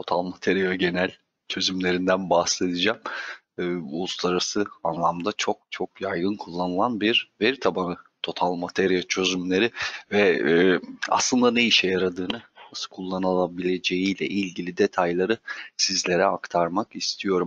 total materyal genel çözümlerinden bahsedeceğim. Uluslararası anlamda çok çok yaygın kullanılan bir veri tabanı total materyal çözümleri ve aslında ne işe yaradığını, nasıl kullanılabileceği ile ilgili detayları sizlere aktarmak istiyorum.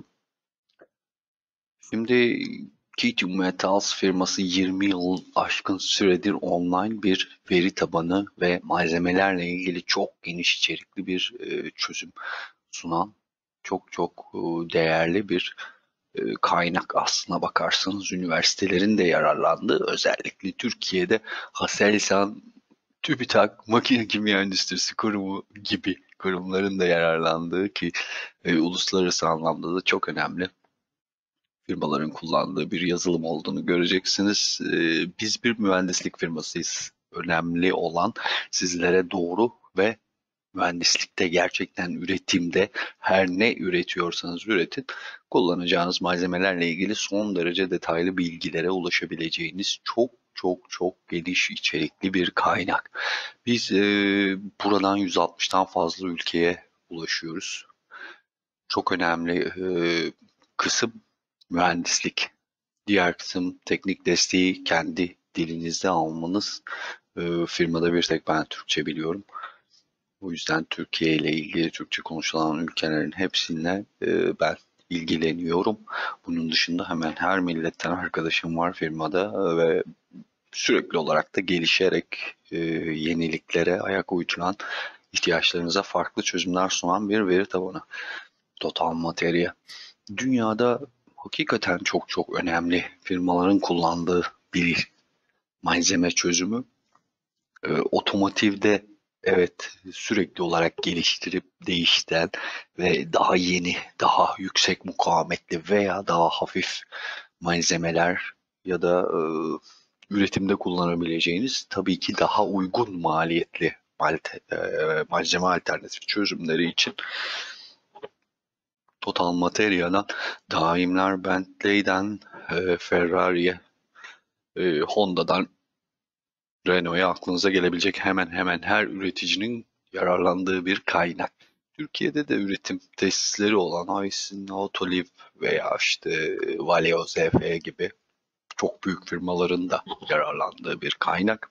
Şimdi Keytune Metals firması 20 yıl aşkın süredir online bir veri tabanı ve malzemelerle ilgili çok geniş içerikli bir çözüm sunan çok çok değerli bir kaynak, aslına bakarsanız üniversitelerin de yararlandığı, özellikle Türkiye'de Haselsan, TÜBİTAK, Makine Kimya Endüstrisi Kurumu gibi kurumların da yararlandığı ki uluslararası anlamda da çok önemli firmaların kullandığı bir yazılım olduğunu göreceksiniz. Biz bir mühendislik firmasıyız. Önemli olan sizlere doğru ve mühendislikte, gerçekten üretimde, her ne üretiyorsanız üretin, kullanacağınız malzemelerle ilgili son derece detaylı bilgilere ulaşabileceğiniz çok çok çok geniş içerikli bir kaynak. Biz buradan 160'tan fazla ülkeye ulaşıyoruz. Çok önemli kısım mühendislik. Diğer kısım teknik desteği kendi dilinizde almanız. Firmada bir tek ben Türkçe biliyorum. O yüzden Türkiye ile ilgili Türkçe konuşulan ülkelerin hepsiyle ben ilgileniyorum. Bunun dışında hemen her milletten arkadaşım var firmada ve sürekli olarak da gelişerek yeniliklere ayak uyduran, ihtiyaçlarınıza farklı çözümler sunan bir veri tabanı. Total Materia. Dünyada hakikaten çok çok önemli firmaların kullandığı bir malzeme çözümü. Otomotivde evet, sürekli olarak geliştirip değiştiren ve daha yeni, daha yüksek mukavemetli veya daha hafif malzemeler ya da üretimde kullanabileceğiniz, tabii ki daha uygun maliyetli malzeme alternatif çözümleri için Total Material'dan daimler, Bentley'den Ferrari'ye, Honda'dan Renault'a, aklınıza gelebilecek hemen hemen her üreticinin yararlandığı bir kaynak. Türkiye'de de üretim tesisleri olan Aysin, Autoliv veya işte Valeo ZF gibi çok büyük firmaların da yararlandığı bir kaynak.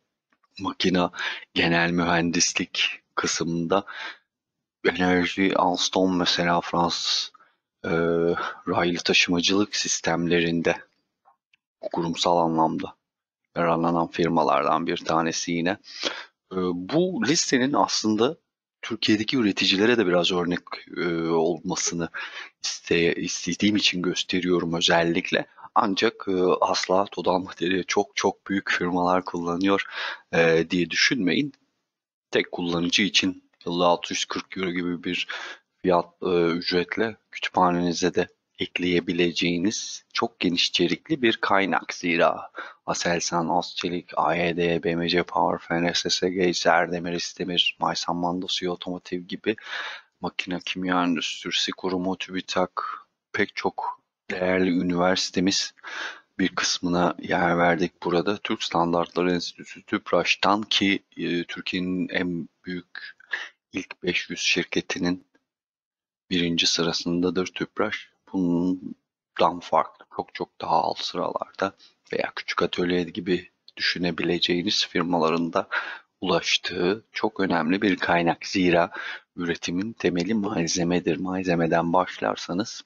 Makina genel mühendislik kısmında enerji, Alstom mesela Fransız e, raylı taşımacılık sistemlerinde kurumsal anlamda yararlanan firmalardan bir tanesi yine. Bu listenin aslında Türkiye'deki üreticilere de biraz örnek olmasını istediğim için gösteriyorum özellikle. Ancak asla total materyali çok çok büyük firmalar kullanıyor diye düşünmeyin. Tek kullanıcı için yılda 640 euro gibi bir fiyat ücretle kütüphanenize de ekleyebileceğiniz çok geniş içerikli bir kaynak. Zira Aselsan, Asçelik, AED, BMC Powerfen, SSG, Erdemir, İstemir, Maysan Mandosya Otomotiv gibi makine kimya endüstrisi kurumu, TÜBİTAK, pek çok değerli üniversitemiz, bir kısmına yer verdik burada. Türk Standartları Enstitüsü TÜPRAŞ'tan ki Türkiye'nin en büyük ilk 500 şirketinin birinci sırasındadır TÜPRAŞ. Bundan farklı çok çok daha alt sıralarda veya küçük atölye gibi düşünebileceğiniz firmaların da ulaştığı çok önemli bir kaynak. Zira üretimin temeli malzemedir. Malzemeden başlarsanız,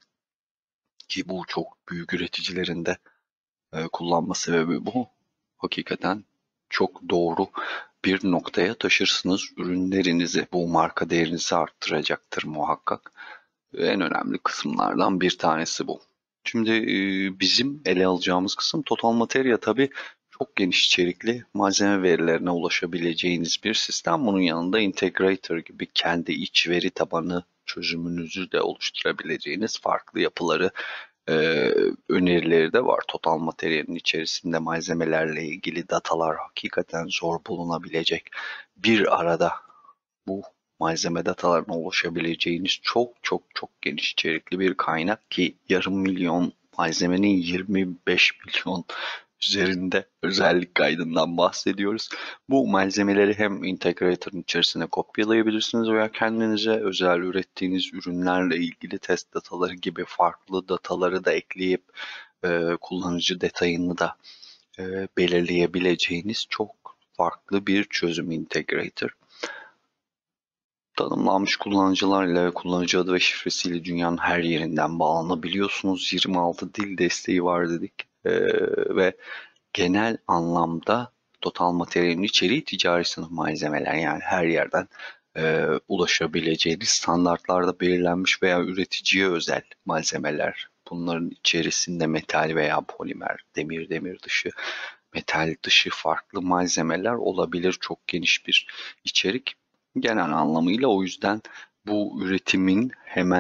ki bu çok büyük üreticilerin de kullanma sebebi bu. Hakikaten çok doğru bir noktaya taşırsınız ürünlerinizi. Bu marka değerinizi arttıracaktır muhakkak. En önemli kısımlardan bir tanesi bu. Şimdi bizim ele alacağımız kısım Total Materia, tabii çok geniş içerikli malzeme verilerine ulaşabileceğiniz bir sistem. Bunun yanında Integrator gibi kendi iç veri tabanı çözümünüzü de oluşturabileceğiniz farklı yapıları, e, önerileri de var. Total Material'in içerisinde malzemelerle ilgili datalar hakikaten zor bulunabilecek. Bir arada bu malzeme datalarına ulaşabileceğiniz çok çok çok geniş içerikli bir kaynak ki yarım milyon malzemenin 25 milyon üzerinde özellik kaydından bahsediyoruz. Bu malzemeleri hem integrator'ın içerisine kopyalayabilirsiniz veya kendinize özel ürettiğiniz ürünlerle ilgili test dataları gibi farklı dataları da ekleyip kullanıcı detayını da belirleyebileceğiniz çok farklı bir çözüm integrator. Tanımlanmış kullanıcılarla ve kullanıcı adı ve şifresiyle dünyanın her yerinden bağlanabiliyorsunuz. 26 dil desteği var dedik. Ve genel anlamda total materyalin içeriği ticari sınıf malzemeler, yani her yerden ulaşabileceğiniz standartlarda belirlenmiş veya üreticiye özel malzemeler. Bunların içerisinde metal veya polimer, demir dışı, metal dışı farklı malzemeler olabilir. Çok geniş bir içerik genel anlamıyla. O yüzden bu üretimin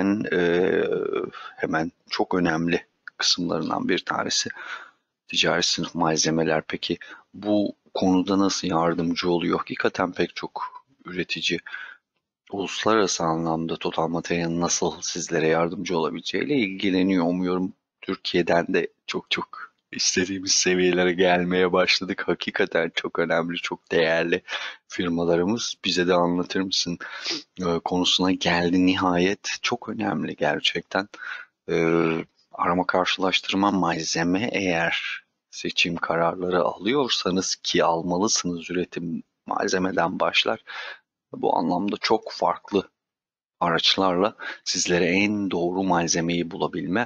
hemen çok önemli kısımlarından bir tanesi ticari sınıf malzemeler. Peki bu konuda nasıl yardımcı oluyor? Hakikaten pek çok üretici uluslararası anlamda total materyalin nasıl sizlere yardımcı olabileceğiyle ilgileniyor. Umuyorum Türkiye'den de çok istediğimiz seviyelere gelmeye başladık. Hakikaten çok önemli, çok değerli firmalarımız. Bize de anlatır mısın konusuna geldi nihayet. Çok önemli gerçekten. Arama karşılaştırma malzeme, eğer seçim kararları alıyorsanız, ki almalısınız, üretim malzemeden başlar. Bu anlamda çok farklı araçlarla sizlere en doğru malzemeyi bulabilme,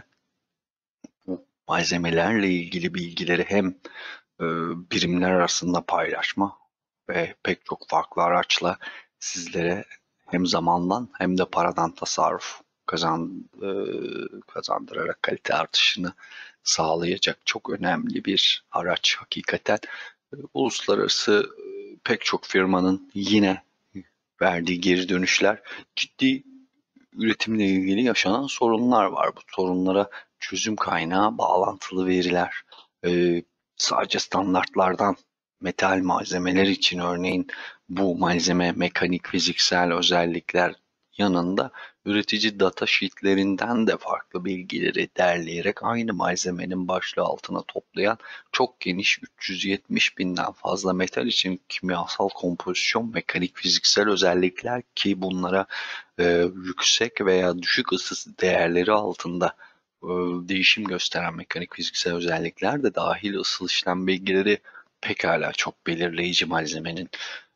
bu malzemelerle ilgili bilgileri hem e, birimler arasında paylaşma ve pek çok farklı araçla sizlere hem zamandan hem de paradan tasarruf kazandırarak kalite artışını sağlayacak çok önemli bir araç hakikaten. Uluslararası pek çok firmanın yine verdiği geri dönüşler, ciddi üretimle ilgili yaşanan sorunlar var. Bu sorunlara çözüm kaynağı bağlantılı veriler. Sadece standartlardan metal malzemeler için örneğin bu malzeme mekanik, fiziksel özellikler yanında üretici data sheetlerinden de farklı bilgileri derleyerek aynı malzemenin başlığı altına toplayan çok geniş 370 binden fazla metal için kimyasal kompozisyon, mekanik, fiziksel özellikler, ki bunlara yüksek veya düşük ısı değerleri altında değişim gösteren mekanik fiziksel özellikler de dahil, ısıl işlem bilgileri pekala çok belirleyici malzemenin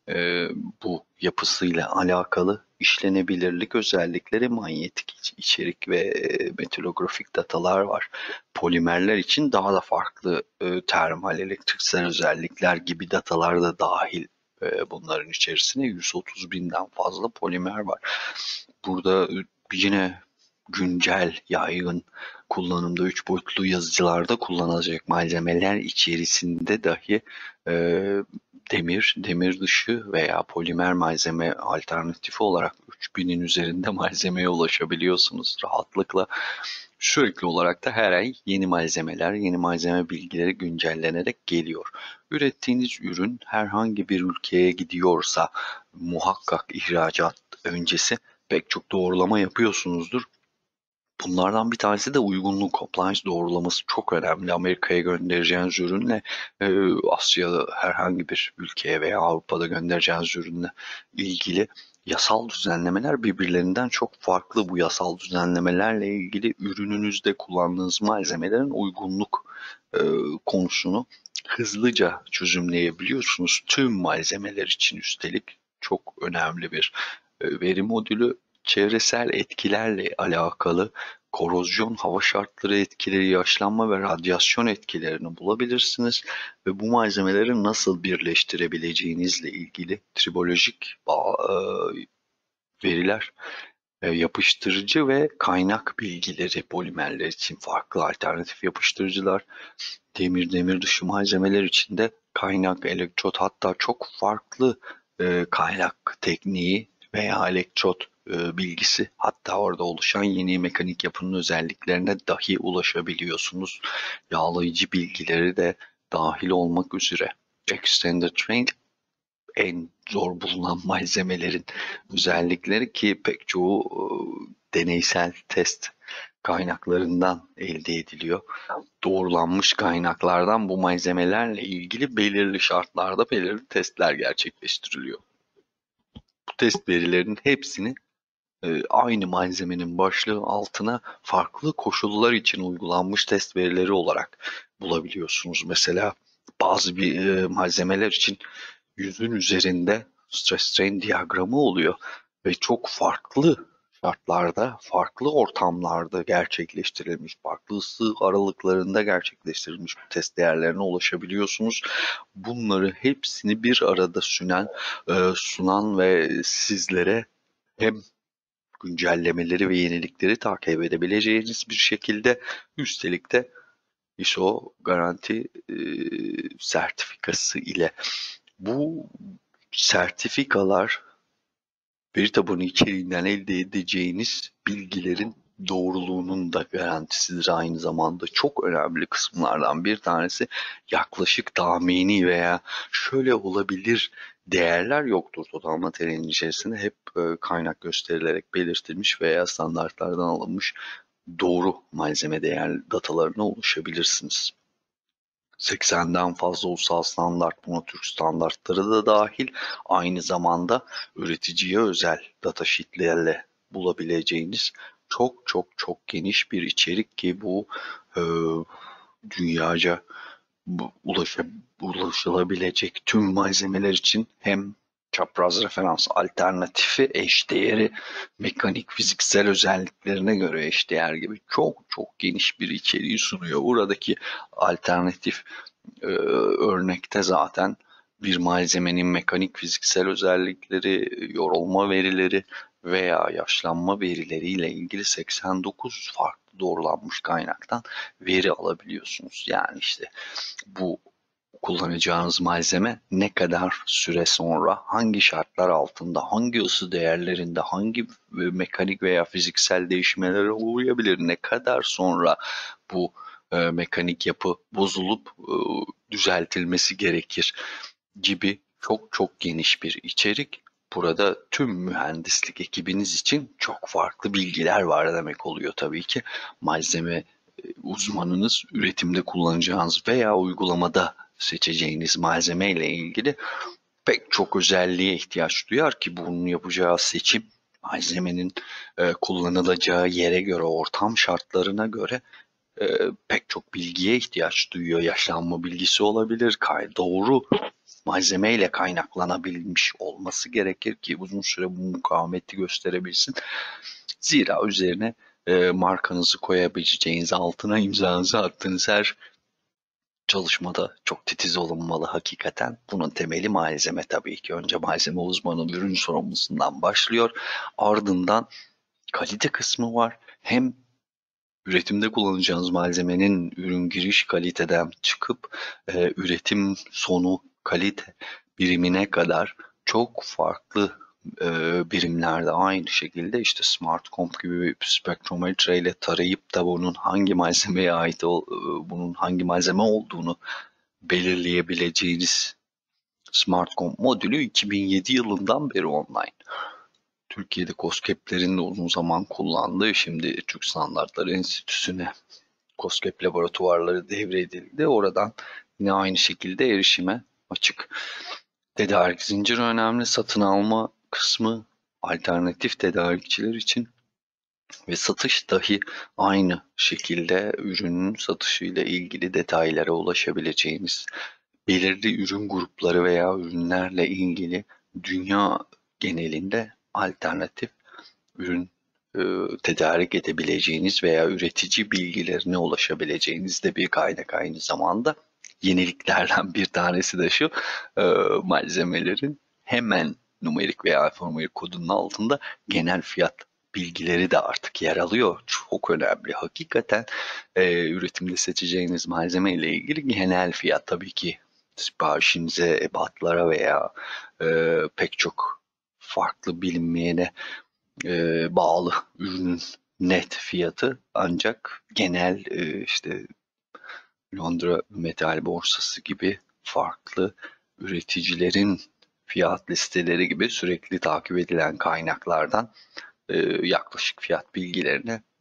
bu yapısıyla alakalı işlenebilirlik özellikleri, manyetik içerik ve metalografik datalar var. Polimerler için daha da farklı termal, elektriksel özellikler gibi datalar da dahil bunların içerisine. 130 binden fazla polimer var. Burada yine güncel, yaygın kullanımda 3 boyutlu yazıcılarda kullanılacak malzemeler içerisinde dahi e, demir dışı veya polimer malzeme alternatifi olarak 3000'in üzerinde malzemeye ulaşabiliyorsunuz rahatlıkla. Sürekli olarak da her ay yeni malzemeler, yeni malzeme bilgileri güncellenerek geliyor. Ürettiğiniz ürün herhangi bir ülkeye gidiyorsa muhakkak ihracat öncesi pek çok doğrulama yapıyorsunuzdur. Bunlardan bir tanesi de uygunluk, compliance doğrulaması çok önemli. Amerika'ya göndereceğiniz ürünle Asya'da herhangi bir ülkeye veya Avrupa'da göndereceğiniz ürünle ilgili yasal düzenlemeler birbirlerinden çok farklı. Bu yasal düzenlemelerle ilgili ürününüzde kullandığınız malzemelerin uygunluk e, konusunu hızlıca çözümleyebiliyorsunuz. Tüm malzemeler için üstelik çok önemli bir veri modülü. Çevresel etkilerle alakalı korozyon, hava şartları etkileri, yaşlanma ve radyasyon etkilerini bulabilirsiniz ve bu malzemeleri nasıl birleştirebileceğinizle ilgili tribolojik veriler, yapıştırıcı ve kaynak bilgileri, polimerler için farklı alternatif yapıştırıcılar, demir dışı malzemeler için de kaynak, elektrot, hatta çok farklı kaynak tekniği veya elektrot bilgisi, hatta orada oluşan yeni mekanik yapının özelliklerine dahi ulaşabiliyorsunuz. Yağlayıcı bilgileri de dahil olmak üzere. Extended range en zor bulunan malzemelerin özellikleri, ki pek çoğu deneysel test kaynaklarından elde ediliyor. Doğrulanmış kaynaklardan bu malzemelerle ilgili belirli şartlarda belirli testler gerçekleştiriliyor. Bu test verilerinin hepsini aynı malzemenin başlığı altına farklı koşullar için uygulanmış test verileri olarak bulabiliyorsunuz. Mesela bazı malzemeler için yüzün üzerinde stress strain diyagramı oluyor ve çok farklı şartlarda, farklı ortamlarda gerçekleştirilmiş, farklı ısı aralıklarında gerçekleştirilmiş bu test değerlerine ulaşabiliyorsunuz. Bunları hepsini bir arada sunan ve sizlere hem güncellemeleri ve yenilikleri takip edebileceğiniz bir şekilde, üstelik de ISO garanti sertifikası ile. Bu sertifikalar veri tabanı içeriğinden elde edeceğiniz bilgilerin doğruluğunun da garantisidir aynı zamanda. Çok önemli kısımlardan bir tanesi, yaklaşık tahmini veya şöyle olabilir değerler yoktur total materyalin içerisinde. Hep kaynak gösterilerek belirtilmiş veya standartlardan alınmış doğru malzeme değer datalarına ulaşabilirsiniz. 80'den fazla ulusal standart, buna Türk standartları da dahil, aynı zamanda üreticiye özel datasheetlerle bulabileceğiniz çok çok çok geniş bir içerik ki bu e, dünyaca ulaşılabilecek tüm malzemeler için hem çapraz referans alternatifi, eşdeğeri, mekanik fiziksel özelliklerine göre eşdeğer gibi çok çok geniş bir içeriği sunuyor. Buradaki alternatif örnekte zaten bir malzemenin mekanik fiziksel özellikleri, yorulma verileri veya yaşlanma verileriyle ilgili 89 farklı doğrulanmış kaynaktan veri alabiliyorsunuz. Yani işte bu kullanacağınız malzeme ne kadar süre sonra, hangi şartlar altında, hangi ısı değerlerinde, hangi mekanik veya fiziksel değişmelere uğrayabilir, ne kadar sonra bu mekanik yapı bozulup düzeltilmesi gerekir gibi çok çok geniş bir içerik. Burada tüm mühendislik ekibiniz için çok farklı bilgiler var demek oluyor tabii ki. Malzeme uzmanınız üretimde kullanacağınız veya uygulamada seçeceğiniz malzeme ile ilgili pek çok özelliğe ihtiyaç duyar ki bunun yapacağı seçim malzemenin kullanılacağı yere göre, ortam şartlarına göre pek çok bilgiye ihtiyaç duyuyor. Yaşlanma bilgisi olabilir, doğru malzemeyle kaynaklanabilmiş olması gerekir ki uzun süre bu mukavemeti gösterebilsin. Zira üzerine markanızı koyabileceğiniz, altına imzanızı attığınız her çalışmada çok titiz olunmalı hakikaten. Bunun temeli malzeme tabii ki. Önce malzeme uzmanı ürün sorumlusundan başlıyor. Ardından kalite kısmı var. Hem üretimde kullanacağınız malzemenin ürün giriş kaliteden çıkıp üretim sonu kalite birimine kadar çok farklı birimlerde aynı şekilde işte Smart Comp gibi bir spektrometre ile tarayıp da bunun hangi malzemeye ait bunun hangi malzeme olduğunu belirleyebileceğiniz Smart Comp modülü 2007 yılından beri online. Türkiye'de KOSGEB'lerin de uzun zaman kullandığı, şimdi Türk Standartları Enstitüsü'ne KOSGEB laboratuvarları devredildi. Oradan yine aynı şekilde erişime açık. Tedarik zinciri önemli. Satın alma kısmı alternatif tedarikçiler için ve satış dahi aynı şekilde ürünün satışıyla ilgili detaylara ulaşabileceğiniz, belirli ürün grupları veya ürünlerle ilgili dünya genelinde alternatif ürün e, tedarik edebileceğiniz veya üretici bilgilerine ulaşabileceğiniz de bir kaynak aynı zamanda. Yeniliklerden bir tanesi de şu, e, malzemelerin hemen numerik veya alfanumerik kodunun altında genel fiyat bilgileri de artık yer alıyor. Çok önemli. Hakikaten üretimde seçeceğiniz malzeme ile ilgili genel fiyat, tabii ki siparişinize, ebatlara veya pek çok farklı bilinmeyene bağlı ürünün net fiyatı, ancak genel işte Londra Metal Borsası gibi farklı üreticilerin fiyat listeleri gibi sürekli takip edilen kaynaklardan yaklaşık fiyat bilgilerine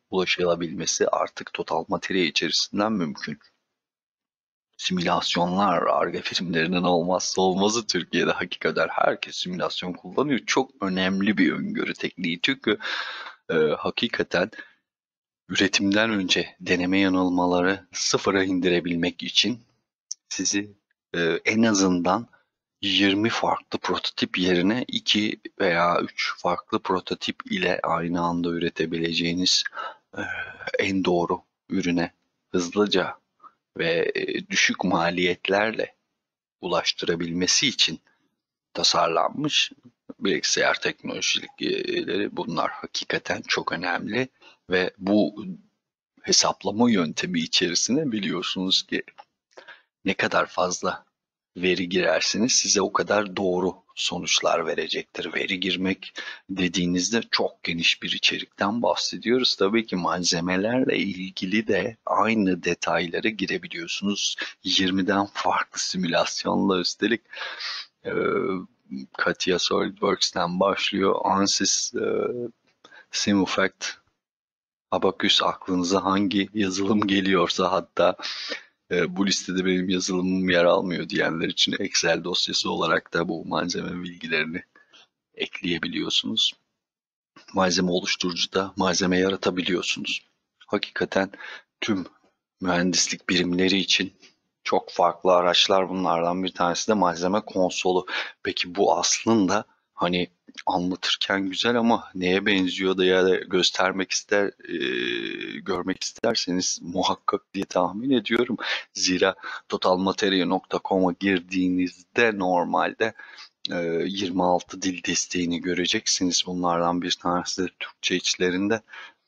ulaşılabilmesi artık total materya içerisinden mümkün. Simülasyonlar, Ar-Ge filmlerinin olmazsa olmazı Türkiye'de, hakikaten herkes simülasyon kullanıyor. Çok önemli bir öngörü tekniği çünkü hakikaten üretimden önce deneme yanılmaları sıfıra indirebilmek için sizi en azından 20 farklı prototip yerine 2 veya 3 farklı prototip ile aynı anda üretebileceğiniz e, en doğru ürüne hızlıca ve düşük maliyetlerle ulaştırabilmesi için tasarlanmış bilgisayar teknolojileri, bunlar hakikaten çok önemli ve bu hesaplama yöntemi içerisine biliyorsunuz ki ne kadar fazla veri girerseniz size o kadar doğru sonuçlar verecektir. Veri girmek dediğinizde çok geniş bir içerikten bahsediyoruz. Tabii ki malzemelerle ilgili de aynı detaylara girebiliyorsunuz. 20'den farklı simülasyonla, üstelik e, CATIA SolidWorks'ten başlıyor. ANSYS, Simulfact, Abaqus, aklınıza hangi yazılım geliyorsa, hatta bu listede benim yazılımım yer almıyor diyenler için Excel dosyası olarak da bu malzeme bilgilerini ekleyebiliyorsunuz. Malzeme oluşturucuda malzeme yaratabiliyorsunuz. Hakikaten tüm mühendislik birimleri için çok farklı araçlar, bunlardan bir tanesi de malzeme konsolu. Peki bu aslında hani anlatırken güzel ama neye benziyor da ya da göstermek görmek isterseniz muhakkak diye tahmin ediyorum. Zira totalmateria.com'a girdiğinizde normalde 26 dil desteğini göreceksiniz. Bunlardan bir tanesi de Türkçe içlerinde.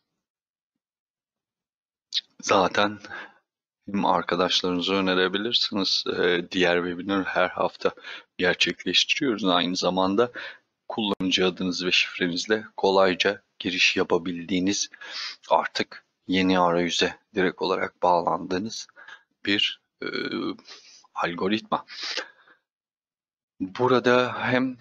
Zaten hem arkadaşlarınıza önerebilirsiniz. Diğer webinar her hafta gerçekleştiriyoruz. Aynı zamanda kullanıcı adınız ve şifrenizle kolayca giriş yapabildiğiniz, artık yeni arayüze direkt olarak bağlandığınız bir algoritma. Burada hem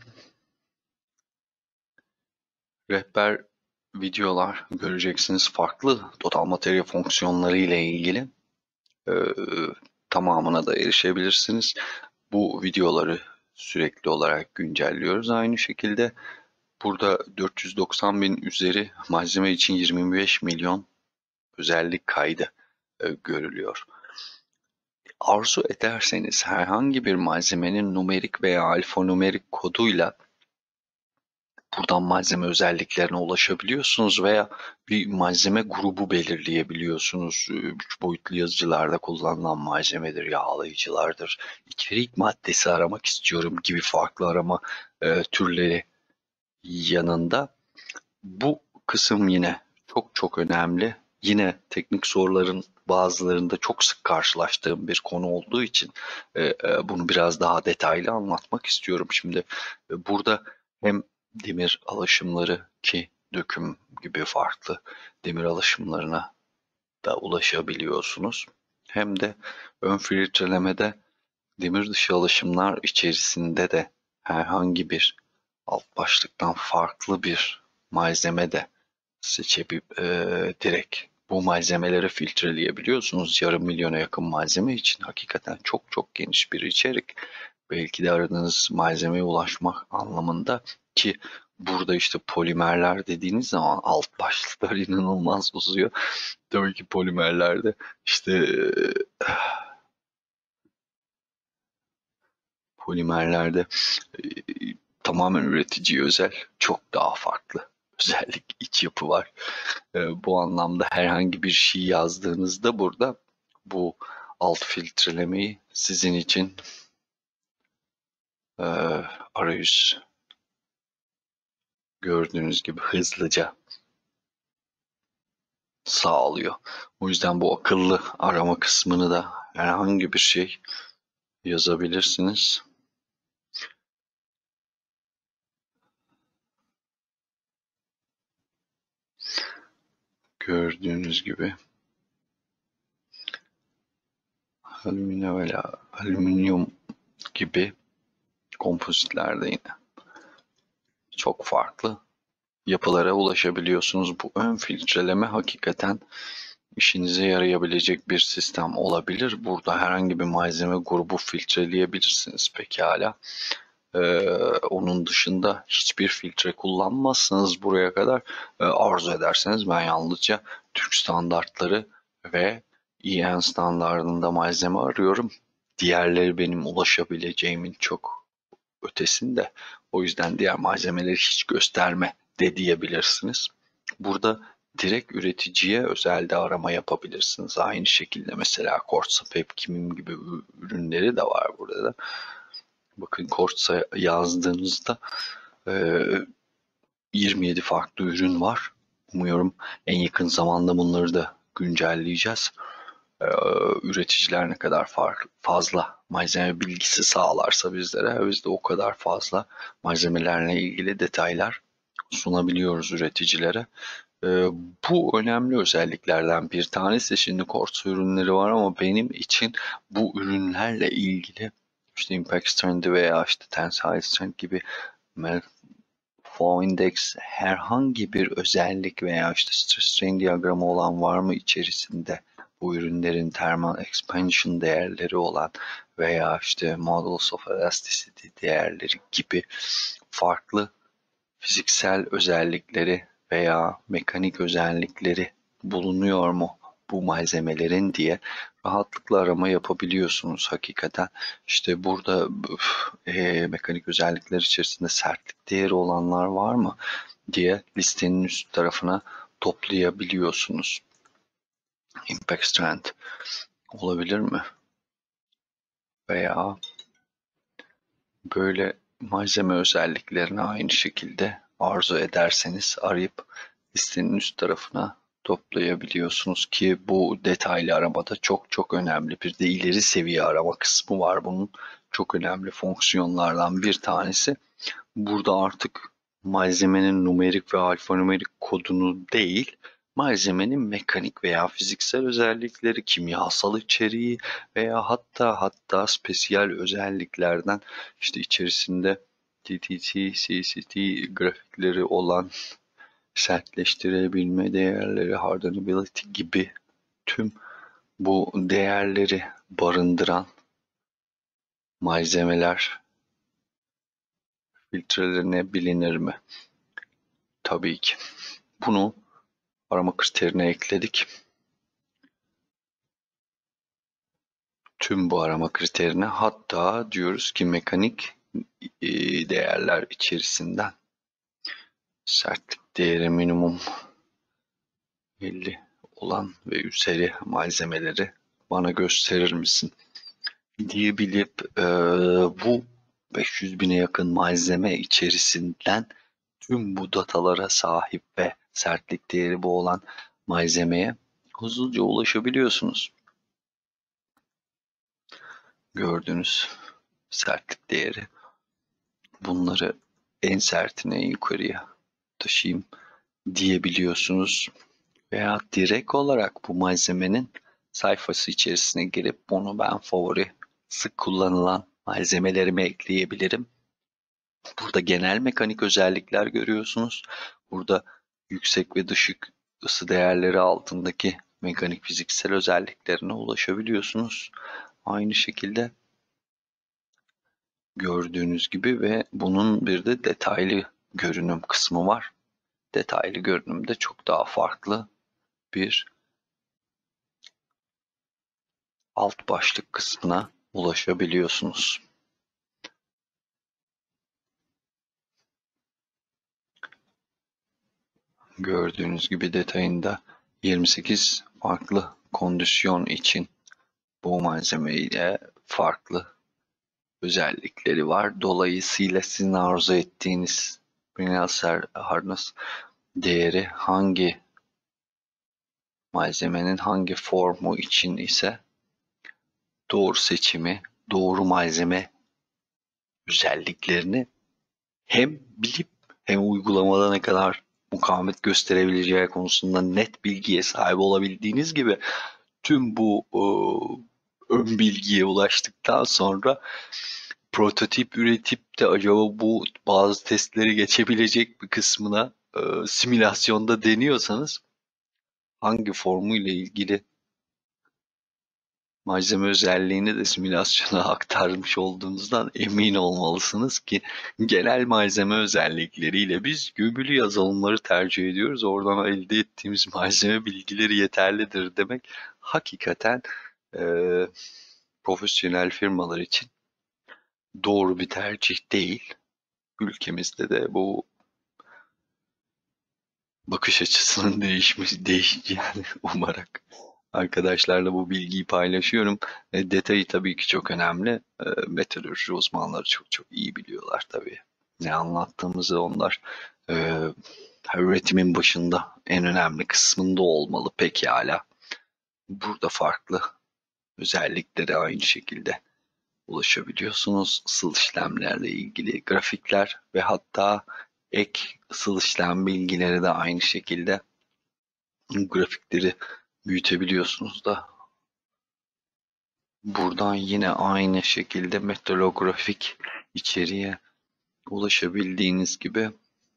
rehber videolar göreceksiniz, farklı total materya fonksiyonları ile ilgili. Ee, Tamamına da erişebilirsiniz. Bu videoları sürekli olarak güncelliyoruz. Aynı şekilde burada 490 bin üzeri malzeme için 25 milyon özellik kaydı görülüyor. Arzu ederseniz herhangi bir malzemenin numerik veya alfanumerik koduyla buradan malzeme özelliklerine ulaşabiliyorsunuz veya bir malzeme grubu belirleyebiliyorsunuz. Üç boyutlu yazıcılarda kullanılan malzemedir, yağlayıcılardır, içerik maddesi aramak istiyorum gibi farklı arama türleri yanında. Bu kısım yine çok çok önemli. Yine teknik soruların bazılarında çok sık karşılaştığım bir konu olduğu için bunu biraz daha detaylı anlatmak istiyorum. Şimdi burada hem demir alaşımları, ki döküm gibi farklı demir alaşımlarına da ulaşabiliyorsunuz. Hem de ön filtrelemede demir dışı alaşımlar içerisinde de herhangi bir alt başlıktan farklı bir malzeme de seçebilip direkt bu malzemeleri filtreleyebiliyorsunuz. Yarım milyona yakın malzeme için hakikaten çok çok geniş bir içerik. Belki de aradığınız malzemeye ulaşmak anlamında, ki burada işte polimerler dediğiniz zaman alt başlıklar inanılmaz uzuyor. Tabii ki polimerlerde işte polimerlerde e, tamamen üreticiye özel çok daha farklı özellik, iç yapı var. Bu anlamda herhangi bir şey yazdığınızda burada bu alt filtrelemeyi sizin için e, arayüz gördüğünüz gibi hızlıca sağlıyor. O yüzden bu akıllı arama kısmını da herhangi bir şey yazabilirsiniz. Gördüğünüz gibi alüminyum gibi kompozitlerde yine çok farklı yapılara ulaşabiliyorsunuz. Bu ön filtreleme hakikaten işinize yarayabilecek bir sistem olabilir. Burada herhangi bir malzeme grubu filtreleyebilirsiniz pekala. Onun dışında hiçbir filtre kullanmazsanız buraya kadar arzu ederseniz ben yalnızca Türk standartları ve EN standartında malzeme arıyorum. Diğerleri benim ulaşabileceğimin çok ötesinde. O yüzden diğer malzemeleri hiç gösterme de diyebilirsiniz. Burada direkt üreticiye özelde arama yapabilirsiniz. Aynı şekilde mesela Corsa Pepkimim gibi ürünleri de var burada da. Bakın Corsa yazdığınızda 27 farklı ürün var. Umuyorum en yakın zamanda bunları da güncelleyeceğiz. Üreticiler ne kadar fazla malzeme bilgisi sağlarsa bizlere, biz de o kadar fazla malzemelerle ilgili detaylar sunabiliyoruz üreticilere. Bu önemli özelliklerden bir tanesi. Şimdi Corsa ürünleri var ama benim için bu ürünlerle ilgili işte Impact Strength veya işte Tensile Strength gibi Flow Index herhangi bir özellik veya işte Stress Strain diyagramı olan var mı içerisinde, bu ürünlerin Thermal Expansion değerleri olan veya işte Models of Elasticity değerleri gibi farklı fiziksel özellikleri veya mekanik özellikleri bulunuyor mu bu malzemelerin diye rahatlıkla arama yapabiliyorsunuz hakikaten. İşte burada mekanik özellikler içerisinde sertlik değeri olanlar var mı diye listenin üst tarafına toplayabiliyorsunuz. Impact Strength olabilir mi? Veya böyle malzeme özelliklerini aynı şekilde arzu ederseniz arayıp listenin üst tarafına toplayabiliyorsunuz ki bu detaylı aramada çok çok önemli. Bir de ileri seviye arama kısmı var bunun. Çok önemli fonksiyonlardan bir tanesi. Burada artık malzemenin numerik ve alfanümerik kodunu değil, malzemenin mekanik veya fiziksel özellikleri, kimyasal içeriği veya hatta spesiyel özelliklerden işte içerisinde DTT, CCT grafikleri olan sertleştirebilme değerleri, hardenability gibi tüm bu değerleri barındıran malzemeler filtrelenebilir mi? Tabii ki. Bunu arama kriterine ekledik. Tüm bu arama kriterine hatta diyoruz ki mekanik değerler içerisinden sertlik değeri minimum 50 olan ve üzeri malzemeleri bana gösterir misin diyebilip bu 500 bine yakın malzeme içerisinden tüm bu datalara sahip ve sertlik değeri bu olan malzemeye hızlıca ulaşabiliyorsunuz. Gördüğünüz sertlik değeri. Bunları en sertine yukarıya taşıyayım diyebiliyorsunuz. Veya direkt olarak bu malzemenin sayfası içerisine girip bunu ben favori sık kullanılan malzemelerime ekleyebilirim. Burada genel mekanik özellikler görüyorsunuz. Burada yüksek ve düşük ısı değerleri altındaki mekanik fiziksel özelliklerine ulaşabiliyorsunuz. Aynı şekilde gördüğünüz gibi ve bunun bir de detaylı görünüm kısmı var. Detaylı görünümde çok daha farklı bir alt başlık kısmına ulaşabiliyorsunuz. Gördüğünüz gibi detayında 28 farklı kondisyon için bu malzemeyle farklı özellikleri var. Dolayısıyla sizin arzu ettiğiniz Greenhouse Hardness değeri hangi malzemenin hangi formu için ise doğru seçimi, doğru malzeme özelliklerini hem bilip hem uygulamada ne kadar mukavemet gösterebileceği konusunda net bilgiye sahip olabildiğiniz gibi tüm bu ön bilgiye ulaştıktan sonra prototip üretip de acaba bu bazı testleri geçebilecek bir kısmına simülasyonda deniyorsanız hangi formuyla ilgili malzeme özelliğini de simülasyona aktarmış olduğunuzdan emin olmalısınız ki genel malzeme özellikleriyle biz gömülü yazılımları tercih ediyoruz. Oradan elde ettiğimiz malzeme bilgileri yeterlidir demek hakikaten e, profesyonel firmalar için doğru bir tercih değil. Ülkemizde de bu bakış açısının değişeceğini umarak arkadaşlarla bu bilgiyi paylaşıyorum. Detayı tabii ki çok önemli. Meteoroloji uzmanları çok çok iyi biliyorlar tabii. Ne anlattığımızı onlar e, üretimin başında en önemli kısmında olmalı pekala. Burada farklı özelliklere aynı şekilde ulaşabiliyorsunuz. Isıl işlemlerle ilgili grafikler ve hatta ek ısıl işlem bilgileri de aynı şekilde grafikleri büyütebiliyorsunuz da buradan yine aynı şekilde metalografik içeriğe ulaşabildiğiniz gibi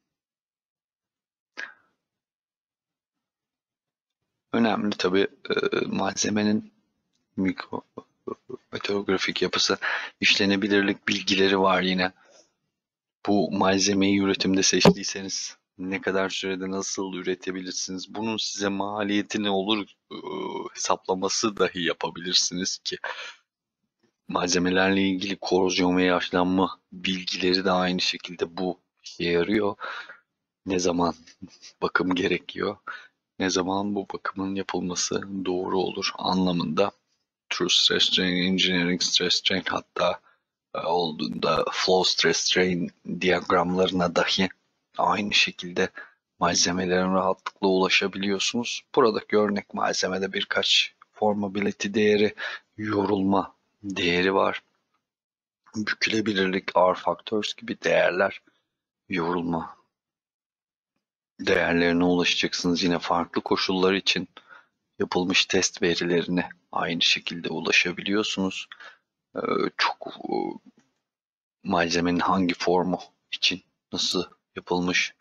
önemli tabii malzemenin mikro metalografik yapısı, işlenebilirlik bilgileri var yine. Bu malzemeyi üretimde seçtiyseniz ne kadar sürede nasıl üretebilirsiniz? Bunun size maliyeti ne olur hesaplaması dahi yapabilirsiniz ki malzemelerle ilgili korozyon ve yaşlanma bilgileri de aynı şekilde bu işe yarıyor. Ne zaman bakım gerekiyor, ne zaman bu bakımın yapılması doğru olur anlamında True Stress Strain, Engineering Stress Strain hatta olduğunda Flow Stress Strain diyagramlarına dahi aynı şekilde malzemelerin rahatlıkla ulaşabiliyorsunuz. Buradaki örnek malzemede birkaç formability değeri, yorulma değeri var. Bükülebilirlik, R factors gibi değerler, yorulma değerlerine ulaşacaksınız. Yine farklı koşullar için yapılmış test verilerine aynı şekilde ulaşabiliyorsunuz. Çok malzemenin hangi formu için nasıl yapılmış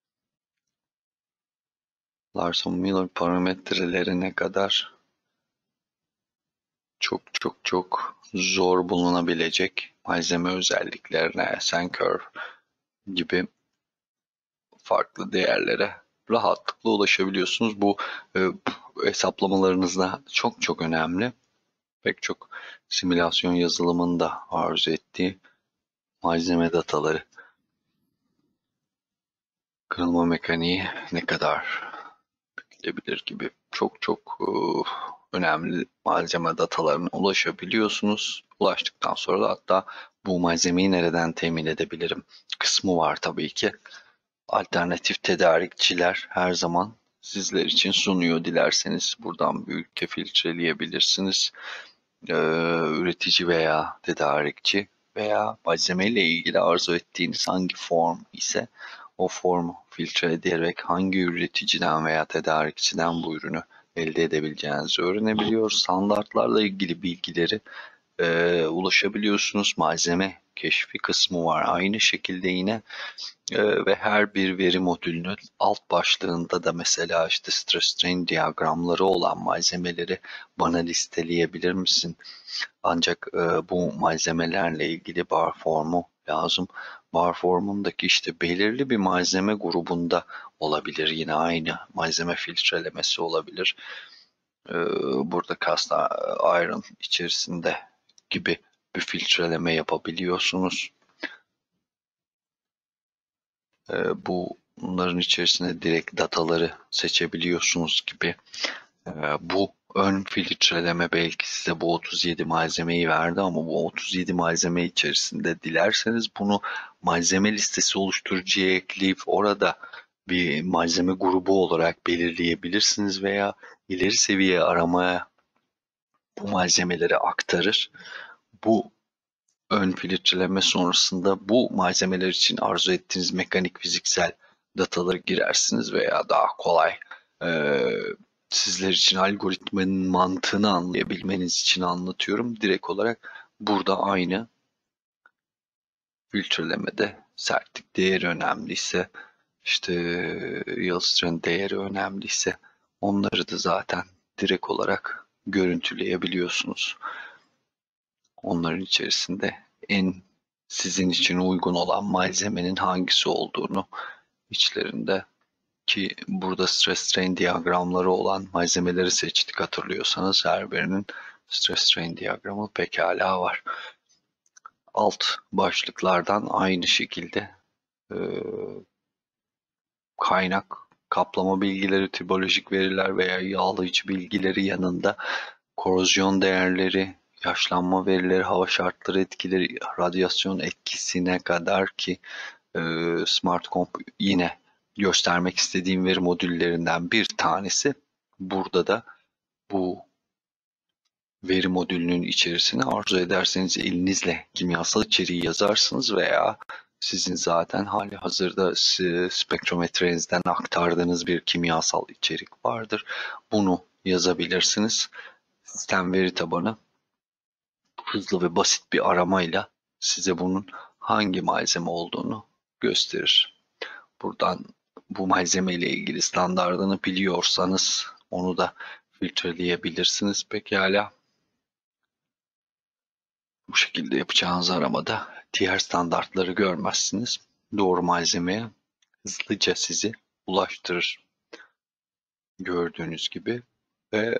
Larson-Miller parametrelerine kadar çok çok çok zor bulunabilecek malzeme özelliklerine S-curve gibi farklı değerlere rahatlıkla ulaşabiliyorsunuz. Bu hesaplamalarınızda çok çok önemli. Pek çok simülasyon yazılımında arzu ettiği malzeme dataları, kırılma mekaniği ne kadar bükülebilir gibi çok çok önemli malzeme datalarına ulaşabiliyorsunuz. Ulaştıktan sonra da hatta bu malzemeyi nereden temin edebilirim kısmı var tabii ki. Alternatif tedarikçiler her zaman sizler için sunuyor. Dilerseniz buradan bir ülke filtreleyebilirsiniz. Üretici veya tedarikçi veya malzeme ile ilgili arzu ettiğiniz hangi form ise o formu filtre ederek hangi üreticiden veya tedarikçiden bu ürünü elde edebileceğinizi öğrenebiliyor. Standartlarla ilgili bilgileri ulaşabiliyorsunuz. Malzeme keşfi kısmı var. Aynı şekilde yine ve her bir veri modülünün alt başlığında da mesela işte stress strain diyagramları olan malzemeleri bana listeleyebilir misin? Ancak bu malzemelerle ilgili bar formu lazım. Bar formundaki işte belirli bir malzeme grubunda olabilir. Yine aynı malzeme filtrelemesi olabilir. E, Burada cast iron içerisinde gibi bir filtreleme yapabiliyorsunuz. Bunların içerisinde direkt dataları seçebiliyorsunuz gibi. Bu ön filtreleme belki size bu 37 malzemeyi verdi ama bu 37 malzeme içerisinde dilerseniz bunu malzeme listesi oluşturucuya ekleyip orada bir malzeme grubu olarak belirleyebilirsiniz veya ileri seviye aramaya bu malzemeleri aktarır. Bu ön filtreleme sonrasında bu malzemeler için arzu ettiğiniz mekanik fiziksel dataları girersiniz veya daha kolay e, sizler için algoritmanın mantığını anlayabilmeniz için anlatıyorum. Direkt olarak burada aynı filtrelemede sertlik değeri önemliyse İşte Yıldızların değeri önemliyse onları da zaten direkt olarak görüntüleyebiliyorsunuz. Onların içerisinde en sizin için uygun olan malzemenin hangisi olduğunu içlerinde, ki burada stress strain diyagramları olan malzemeleri seçtik, hatırlıyorsanız her birinin stress strain diyagramı pekala var. Alt başlıklardan aynı şekilde e, kaynak, kaplama bilgileri, tibolojik veriler veya yağlayıcı bilgileri yanında korozyon değerleri, yaşlanma verileri, hava şartları etkileri, radyasyon etkisine kadar, ki e, SmartComp yine göstermek istediğim veri modüllerinden bir tanesi. Burada da bu veri modülünün içerisine arzu ederseniz elinizle kimyasal içeriği yazarsınız veya sizin zaten hali hazırda spektrometrenizden aktardığınız bir kimyasal içerik vardır. Bunu yazabilirsiniz. Sistem veri tabanı hızlı ve basit bir aramayla size bunun hangi malzeme olduğunu gösterir. Buradan bu malzeme ile ilgili standardını biliyorsanız onu da filtreleyebilirsiniz. Pekala. Bu şekilde yapacağınız aramada diğer standartları görmezsiniz. Doğru malzemeye hızlıca sizi ulaştırır. Gördüğünüz gibi ve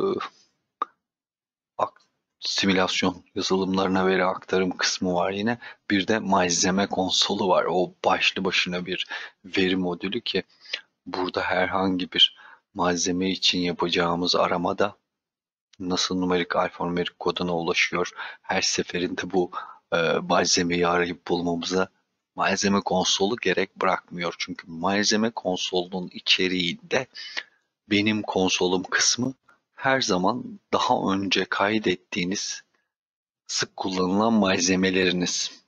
simülasyon yazılımlarına veri aktarım kısmı var yine. Bir de malzeme konsolu var. O başlı başına bir veri modülü, ki burada herhangi bir malzeme için yapacağımız aramada nasıl numerik alfanümerik koduna ulaşıyor, her seferinde bu malzemeyi arayıp bulmamıza malzeme konsolu gerek bırakmıyor. Çünkü malzeme konsolunun içeriğinde benim konsolum kısmı her zaman daha önce kaydettiğiniz sık kullanılan malzemeleriniz.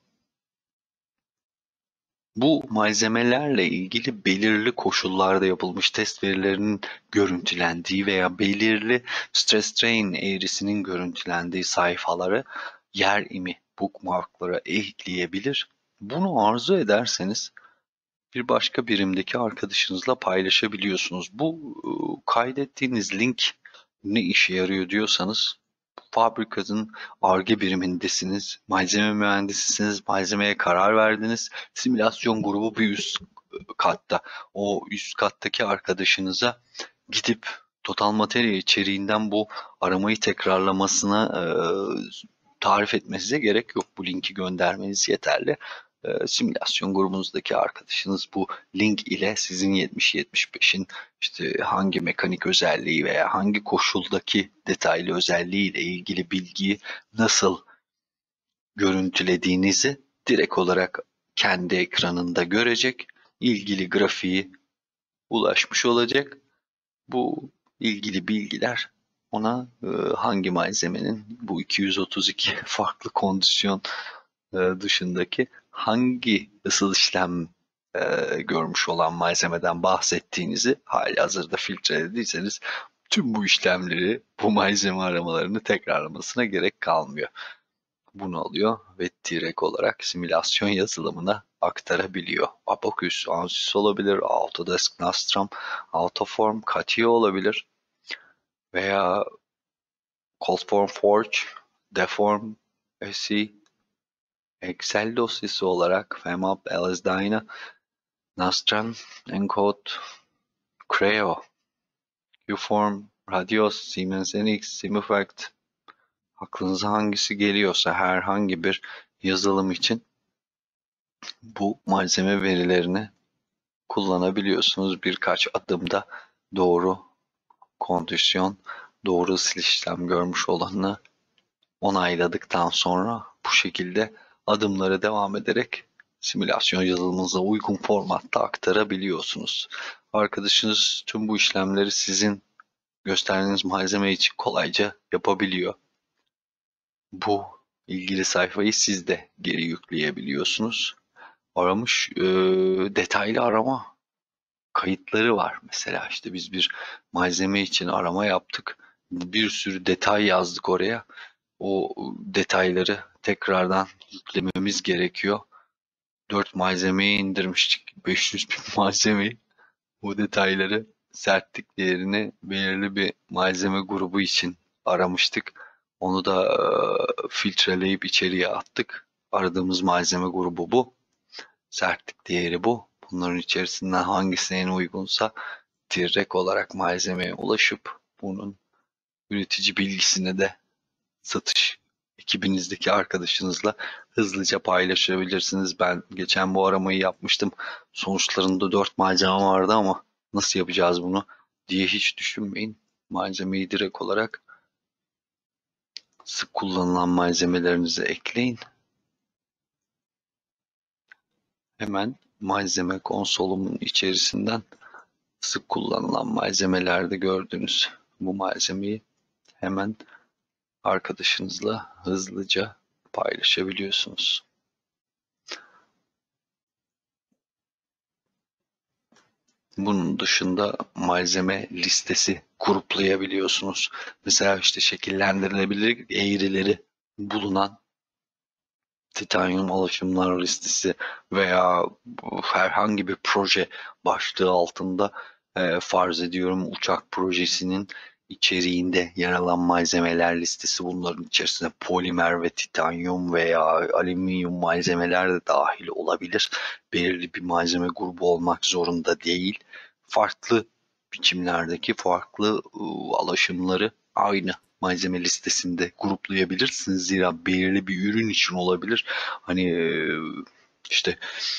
Bu malzemelerle ilgili belirli koşullarda yapılmış test verilerinin görüntülendiği veya belirli stress strain eğrisinin görüntülendiği sayfaları yer imi bookmarklara ekleyebilir. Bunu arzu ederseniz bir başka birimdeki arkadaşınızla paylaşabiliyorsunuz. Bu kaydettiğiniz link ne işe yarıyor diyorsanız, fabrikanın Ar-Ge birimindesiniz, malzeme mühendisisiniz, malzemeye karar verdiniz, simülasyon grubu bir üst katta. O üst kattaki arkadaşınıza gidip total materia içeriğinden bu aramayı tekrarlamasına tarif etmenize gerek yok. Bu linki göndermeniz yeterli. Simülasyon grubunuzdaki arkadaşınız bu link ile sizin 70-75'in işte hangi mekanik özelliği veya hangi koşuldaki detaylı özelliği ile ilgili bilgiyi nasıl görüntülediğinizi direkt olarak kendi ekranında görecek. İlgili grafiği ulaşmış olacak. Bu ilgili bilgiler ona hangi malzemenin bu 232 farklı kondisyon dışındaki hangi ısıl işlem görmüş olan malzemeden bahsettiğinizi halihazırda filtrelediyseniz tüm bu işlemleri, bu malzeme aramalarını tekrarlamasına gerek kalmıyor. Bunu alıyor ve direkt olarak simülasyon yazılımına aktarabiliyor. Abaqus, Ansys olabilir, Autodesk Nastran, Autoform, CATIA olabilir veya ColdForm Forge, Deform, SE, Excel dosyası olarak FEMAP, LSDyna, Nastran, Encode, Creo, Uform, Radios, Siemens NX, Simufact, aklınıza hangisi geliyorsa herhangi bir yazılım için bu malzeme verilerini kullanabiliyorsunuz. Birkaç adımda doğru kondisyon, doğru ısıl işlem görmüş olanını onayladıktan sonra bu şekilde adımlara devam ederek simülasyon yazılımınıza uygun formatta aktarabiliyorsunuz. Arkadaşınız tüm bu işlemleri sizin gösterdiğiniz malzeme için kolayca yapabiliyor. Bu ilgili sayfayı siz de geri yükleyebiliyorsunuz. Aramış detaylı arama kayıtları var. Mesela işte biz bir malzeme için arama yaptık. Bir sürü detay yazdık oraya. O detayları tekrardan yüklememiz gerekiyor. 4 malzemeyi indirmiştik. 500 bin malzemeyi. Bu detayları, sertlik değerini belirli bir malzeme grubu için aramıştık. Onu da filtreleyip içeriye attık. Aradığımız malzeme grubu bu. Sertlik değeri bu. Bunların içerisinden hangisine en uygunsa direkt olarak malzemeye ulaşıp bunun üretici bilgisini de satış ekibinizdeki arkadaşınızla hızlıca paylaşabilirsiniz. Ben geçen bu aramayı yapmıştım. Sonuçlarında 4 malzeme vardı ama nasıl yapacağız bunu diye hiç düşünmeyin. Malzemeyi direkt olarak sık kullanılan malzemelerinize ekleyin. Hemen malzeme konsolumun içerisinden sık kullanılan malzemelerde gördüğünüz bu malzemeyi hemen arkadaşınızla hızlıca paylaşabiliyorsunuz. Bunun dışında malzeme listesi gruplayabiliyorsunuz. Mesela işte şekillendirilebilir eğrileri bulunan titanyum alaşımlar listesi veya herhangi bir proje başlığı altında farz ediyorum uçak projesinin içeriğinde yer alan malzemeler listesi, bunların içerisinde polimer ve titanyum veya alüminyum malzemeler de dahil olabilir. Belirli bir malzeme grubu olmak zorunda değil. Farklı biçimlerdeki farklı alaşımları aynı malzeme listesinde gruplayabilirsiniz. Zira belirli bir ürün için olabilir. Hani işte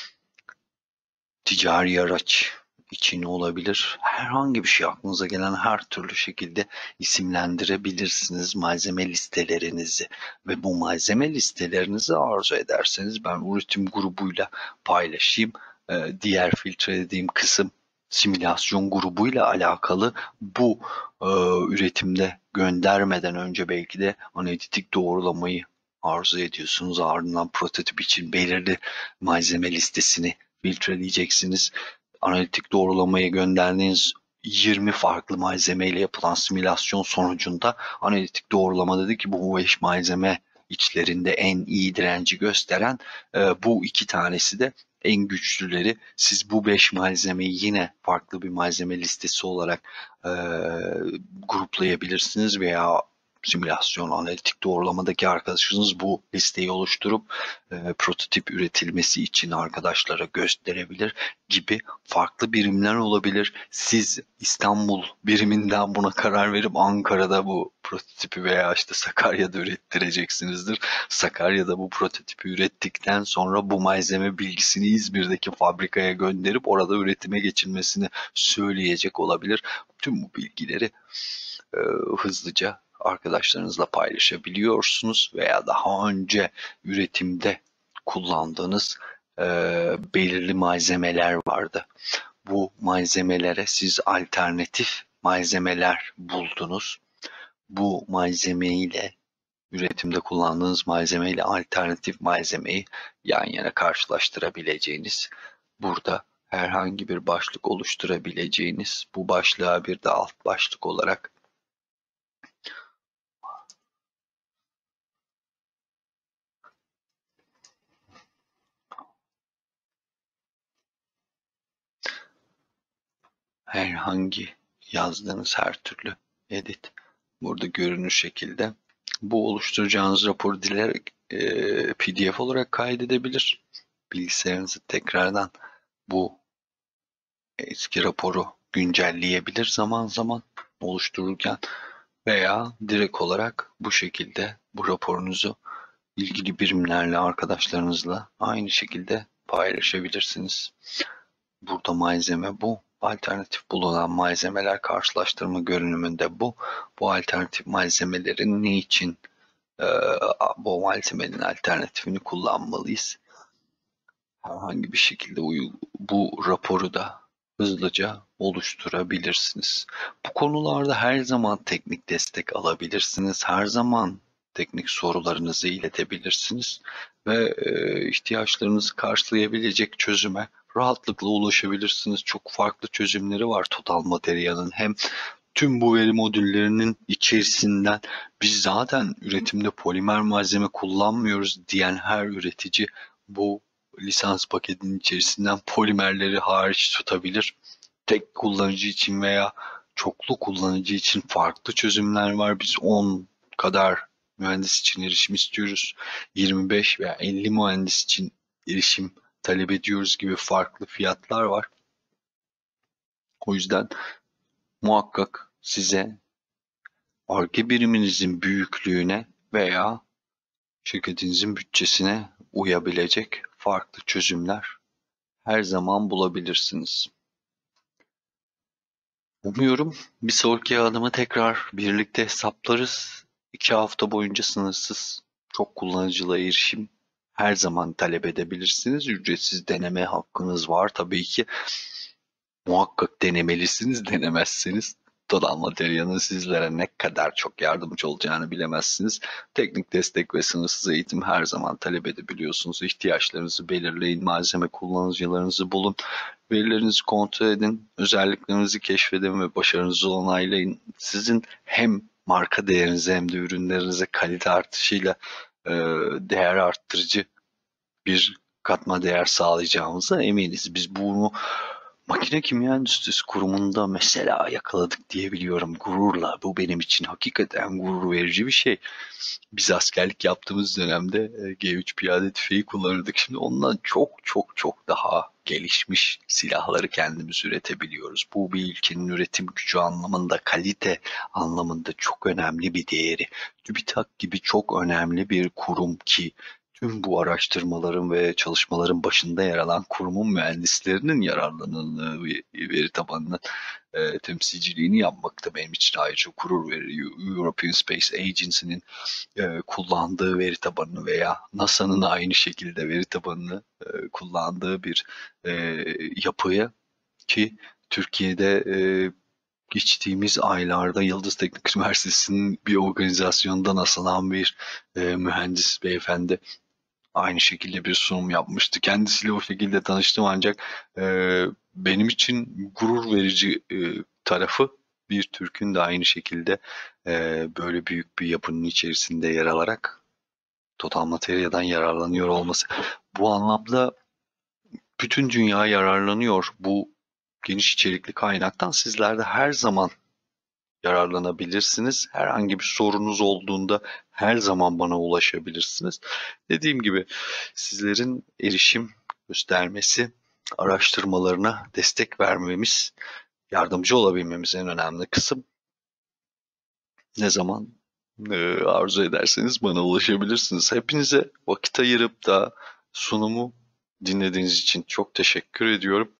ticari araç için olabilir. Herhangi bir şey, aklınıza gelen her türlü şekilde isimlendirebilirsiniz malzeme listelerinizi ve bu malzeme listelerinizi arzu ederseniz ben üretim grubuyla paylaşayım. Diğer filtrelediğim kısım simülasyon grubuyla alakalı. Bu e, üretimde göndermeden önce belki de analitik doğrulamayı arzu ediyorsunuz. Ardından prototip için belirli malzeme listesini filtreleyeceksiniz. Analitik doğrulamaya gönderdiğiniz 20 farklı malzemeyle yapılan simülasyon sonucunda analitik doğrulama dedi ki bu 5 malzeme içlerinde en iyi direnci gösteren bu iki tanesi de en güçlüleri. Siz bu 5 malzemeyi yine farklı bir malzeme listesi olarak e, gruplayabilirsiniz veya simülasyon analitik doğrulamadaki arkadaşınız bu listeyi oluşturup prototip üretilmesi için arkadaşlara gösterebilir gibi farklı birimler olabilir. Siz İstanbul biriminden buna karar verip Ankara'da bu prototipi veya işte Sakarya'da ürettireceksinizdir. Sakarya'da bu prototipi ürettikten sonra bu malzeme bilgisini İzmir'deki fabrikaya gönderip orada üretime geçilmesini söyleyecek olabilir. Tüm bu bilgileri e, hızlıca arkadaşlarınızla paylaşabiliyorsunuz veya daha önce üretimde kullandığınız belirli malzemeler vardı. Bu malzemelere siz alternatif malzemeler buldunuz. Bu malzemeyle üretimde kullandığınız malzemeyle alternatif malzemeyi yan yana karşılaştırabileceğiniz, burada herhangi bir başlık oluşturabileceğiniz, bu başlığa bir de alt başlık olarak herhangi yazdığınız her türlü edit burada görünür şekilde bu oluşturacağınız raporu dilerek PDF olarak kaydedebilir. Bilgisayarınızı tekrardan bu eski raporu güncelleyebilir zaman zaman oluştururken veya direkt olarak bu şekilde bu raporunuzu ilgili birimlerle arkadaşlarınızla aynı şekilde paylaşabilirsiniz. Burada malzeme bu. Alternatif bulunan malzemeler karşılaştırma görünümünde bu. Bu alternatif malzemelerin ne için e, bu malzemenin alternatifini kullanmalıyız? Herhangi bir şekilde bu raporu da hızlıca oluşturabilirsiniz. Bu konularda her zaman teknik destek alabilirsiniz. Her zaman teknik sorularınızı iletebilirsiniz ve ihtiyaçlarınızı karşılayabilecek çözüme rahatlıkla ulaşabilirsiniz. Çok farklı çözümleri var Total Material'ın. Hem tüm bu veri modüllerinin içerisinden biz zaten üretimde polimer malzeme kullanmıyoruz diyen her üretici bu lisans paketinin içerisinden polimerleri hariç tutabilir. Tek kullanıcı için veya çoklu kullanıcı için farklı çözümler var. Biz 10 kadar mühendis için erişim istiyoruz. 25 veya 50 mühendis için erişim talep ediyoruz gibi farklı fiyatlar var. O yüzden muhakkak size Ar-Ge biriminizin büyüklüğüne veya şirketinizin bütçesine uyabilecek farklı çözümler her zaman bulabilirsiniz. Umuyorum bir sonraki adımı tekrar birlikte hesaplarız. 2 hafta boyunca sınırsız çok kullanıcıla erişim her zaman talep edebilirsiniz. Ücretsiz deneme hakkınız var tabii ki. Muhakkak denemelisiniz. Denemezseniz Total Materya'nın sizlere ne kadar çok yardımcı olacağını bilemezsiniz. Teknik destek ve sınırsız eğitim her zaman talep edebiliyorsunuz. İhtiyaçlarınızı belirleyin, malzeme kullanıcılarınızı bulun, verilerinizi kontrol edin, özelliklerinizi keşfedin ve başarınızı onaylayın. Sizin hem marka değerinize hem de ürünlerinize kalite artışıyla değer arttırıcı bir katma değer sağlayacağımıza eminiz. Biz bunu Makine Kimya Endüstrisi Kurumu'nda mesela yakaladık diyebiliyorum gururla. Bu benim için hakikaten gurur verici bir şey. Biz askerlik yaptığımız dönemde G3 piyade tüfeği kullanırdık. Şimdi ondan çok çok çok daha gelişmiş silahları kendimiz üretebiliyoruz. Bu bir ülkenin üretim gücü anlamında, kalite anlamında çok önemli bir değeri. TÜBİTAK gibi çok önemli bir kurum ki tüm bu araştırmaların ve çalışmaların başında yer alan kurumun mühendislerinin yararlanıldığı veri tabanının temsilciliğini yapmak da benim için ayrıca gurur veriyor. European Space Agency'nin kullandığı veri tabanını veya NASA'nın aynı şekilde veri tabanını kullandığı bir e, yapıya ki Türkiye'de geçtiğimiz aylarda Yıldız Teknik Üniversitesi'nin bir organizasyondan aslanan bir mühendis beyefendi aynı şekilde bir sunum yapmıştı. Kendisiyle o şekilde tanıştım ancak benim için gurur verici tarafı bir Türk'ün de aynı şekilde böyle büyük bir yapının içerisinde yer alarak Total Materya'dan yararlanıyor olması. Bu anlamda bütün dünya yararlanıyor. Bu geniş içerikli kaynaktan sizler de her zaman yararlanabilirsiniz. Herhangi bir sorunuz olduğunda her zaman bana ulaşabilirsiniz. Dediğim gibi sizlerin erişim göstermesi, araştırmalarına destek vermemiz, yardımcı olabilmemiz en önemli kısım. Ne zaman arzu ederseniz bana ulaşabilirsiniz. Hepinize vakit ayırıp da sunumu dinlediğiniz için çok teşekkür ediyorum.